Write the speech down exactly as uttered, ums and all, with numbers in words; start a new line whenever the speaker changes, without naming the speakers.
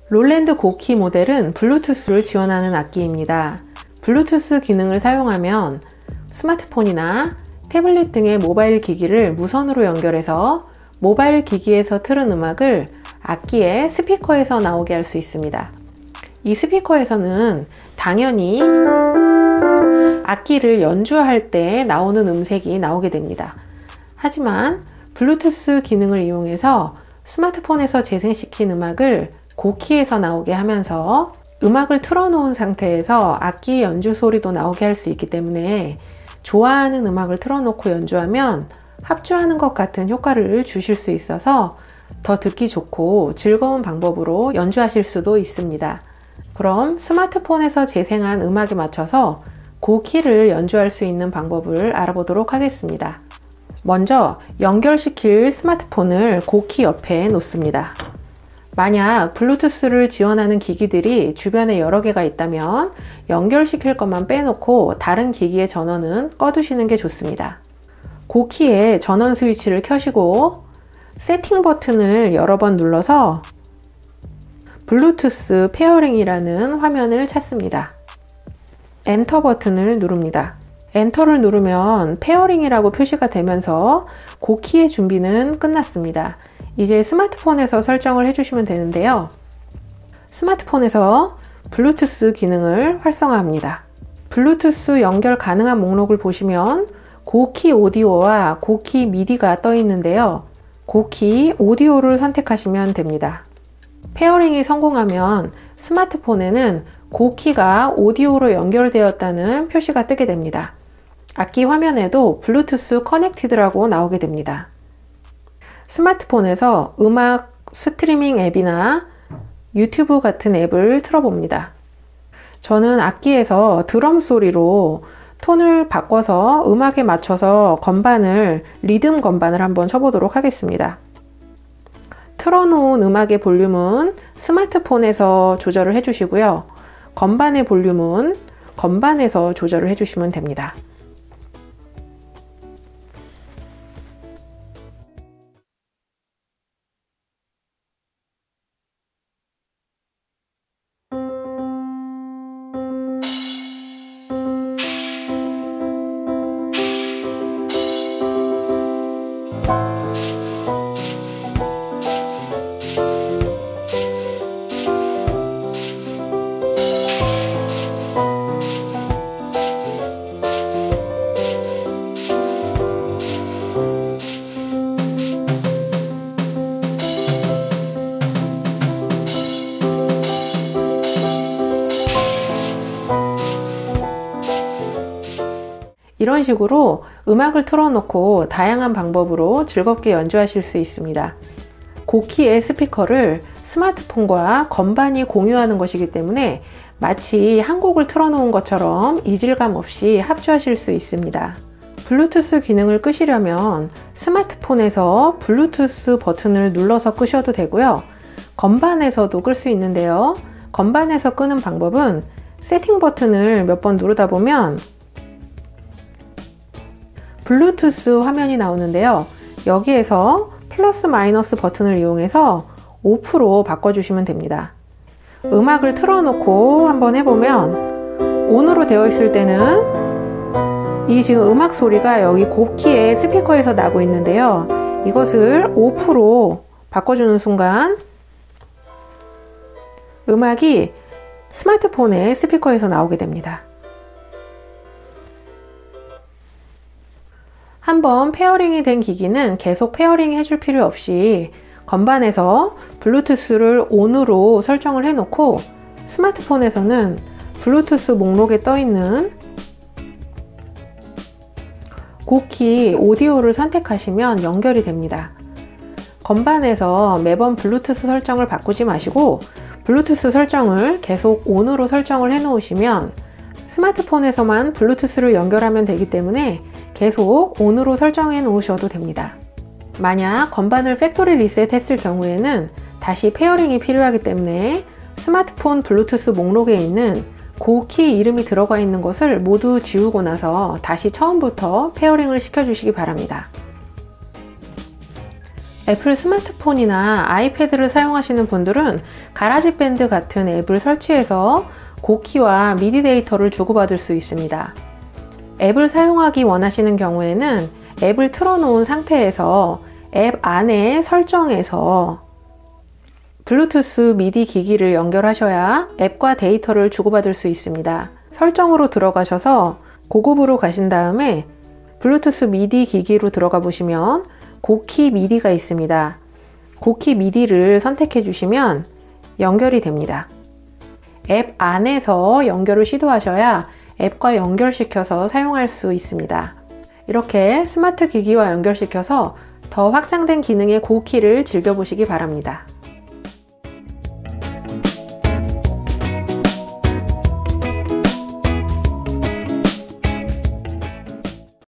롤랜드 고키 모델은 블루투스를 지원하는 악기입니다. 블루투스 기능을 사용하면 스마트폰이나 태블릿 등의 모바일 기기를 무선으로 연결해서 모바일 기기에서 틀은 음악을 악기의 스피커에서 나오게 할 수 있습니다. 이 스피커에서는 당연히 악기를 연주할 때 나오는 음색이 나오게 됩니다. 하지만 블루투스 기능을 이용해서 스마트폰에서 재생시킨 음악을 고키에서 나오게 하면서 음악을 틀어놓은 상태에서 악기 연주 소리도 나오게 할 수 있기 때문에 좋아하는 음악을 틀어놓고 연주하면 합주하는 것 같은 효과를 주실 수 있어서 더 듣기 좋고 즐거운 방법으로 연주하실 수도 있습니다. 그럼 스마트폰에서 재생한 음악에 맞춰서 고키를 연주할 수 있는 방법을 알아보도록 하겠습니다. 먼저 연결시킬 스마트폰을 고키 옆에 놓습니다. 만약 블루투스를 지원하는 기기들이 주변에 여러 개가 있다면 연결시킬 것만 빼놓고 다른 기기의 전원은 꺼두시는 게 좋습니다. 고키의 전원 스위치를 켜시고 세팅 버튼을 여러 번 눌러서 블루투스 페어링이라는 화면을 찾습니다. 엔터 버튼을 누릅니다. 엔터를 누르면 페어링이라고 표시가 되면서 고키의 준비는 끝났습니다. 이제 스마트폰에서 설정을 해주시면 되는데요. 스마트폰에서 블루투스 기능을 활성화합니다. 블루투스 연결 가능한 목록을 보시면 고키 오디오와 고키 미디가 떠 있는데요. 고키 오디오를 선택하시면 됩니다. 페어링이 성공하면 스마트폰에는 고키가 오디오로 연결되었다는 표시가 뜨게 됩니다. 악기 화면에도 블루투스 커넥티드라고 나오게 됩니다. 스마트폰에서 음악 스트리밍 앱이나 유튜브 같은 앱을 틀어봅니다. 저는 악기에서 드럼 소리로 톤을 바꿔서 음악에 맞춰서 건반을 리듬 건반을 한번 쳐보도록 하겠습니다. 틀어놓은 음악의 볼륨은 스마트폰에서 조절을 해주시고요. 건반의 볼륨은 건반에서 조절을 해주시면 됩니다. 이런 식으로 음악을 틀어놓고 다양한 방법으로 즐겁게 연주하실 수 있습니다. 고키의 스피커를 스마트폰과 건반이 공유하는 것이기 때문에 마치 한 곡을 틀어놓은 것처럼 이질감 없이 합주하실 수 있습니다. 블루투스 기능을 끄시려면 스마트폰에서 블루투스 버튼을 눌러서 끄셔도 되고요. 건반에서도 끌 수 있는데요. 건반에서 끄는 방법은 세팅 버튼을 몇 번 누르다 보면 블루투스 화면이 나오는데요. 여기에서 플러스 마이너스 버튼을 이용해서 오프로 바꿔주시면 됩니다. 음악을 틀어놓고 한번 해보면 온으로 되어 있을 때는 이 지금 음악 소리가 여기 고키의 스피커에서 나고 있는데요. 이것을 오프로 바꿔주는 순간 음악이 스마트폰의 스피커에서 나오게 됩니다. 한번 페어링이 된 기기는 계속 페어링 해줄 필요 없이 건반에서 블루투스를 온으로 설정을 해놓고 스마트폰에서는 블루투스 목록에 떠있는 고키 오디오를 선택하시면 연결이 됩니다. 건반에서 매번 블루투스 설정을 바꾸지 마시고 블루투스 설정을 계속 온으로 설정을 해 놓으시면 스마트폰에서만 블루투스를 연결하면 되기 때문에 계속 온으로 설정해 놓으셔도 됩니다. 만약 건반을 팩토리 리셋 했을 경우에는 다시 페어링이 필요하기 때문에 스마트폰 블루투스 목록에 있는 고키 이름이 들어가 있는 것을 모두 지우고 나서 다시 처음부터 페어링을 시켜주시기 바랍니다. 애플 스마트폰이나 아이패드를 사용하시는 분들은 가라지밴드 같은 앱을 설치해서 곡키와 미디 데이터를 주고받을 수 있습니다. 앱을 사용하기 원하시는 경우에는 앱을 틀어놓은 상태에서 앱 안에 설정에서 블루투스 미디 기기를 연결하셔야 앱과 데이터를 주고받을 수 있습니다. 설정으로 들어가셔서 고급으로 가신 다음에 블루투스 미디 기기로 들어가 보시면 곡키 미디가 있습니다. 곡키 미디를 선택해 주시면 연결이 됩니다. 앱 안에서 연결을 시도하셔야 앱과 연결시켜서 사용할 수 있습니다. 이렇게 스마트 기기와 연결시켜서 더 확장된 기능의 곡키를 즐겨보시기 바랍니다.